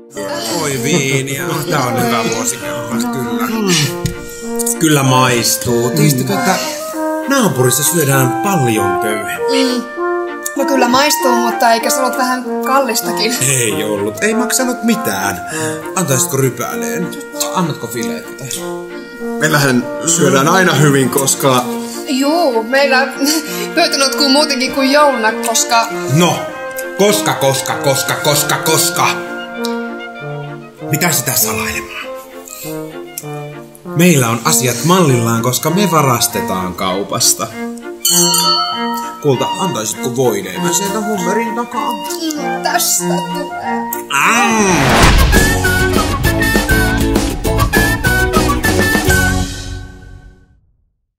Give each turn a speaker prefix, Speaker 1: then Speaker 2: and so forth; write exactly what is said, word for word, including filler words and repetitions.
Speaker 1: Oi viiniä, tää on hyvä vuosikerros, kyllä. Kyllä maistuu. Tiestikö, että naapurissa syödään paljon köyhää?
Speaker 2: Mm. No kyllä maistuu, mutta eikä se ollut vähän kallistakin?
Speaker 1: Ei ollut, ei maksanut mitään. Antaisitko rypäleen? Annatko fileettä?
Speaker 3: Meillähän syödään aina hyvin, koska...
Speaker 2: Juu, meillä pöytä notkuu muutenkin kuin jouluna, koska...
Speaker 1: No, koska, koska, koska, koska, koska... Mitä sitä salailemaan? Meillä on asiat mallillaan, koska me varastetaan kaupasta. Kulta, antaisitko voideivän sieltä hummerin takaa?
Speaker 2: Mm, tästä tulee.
Speaker 1: Ah!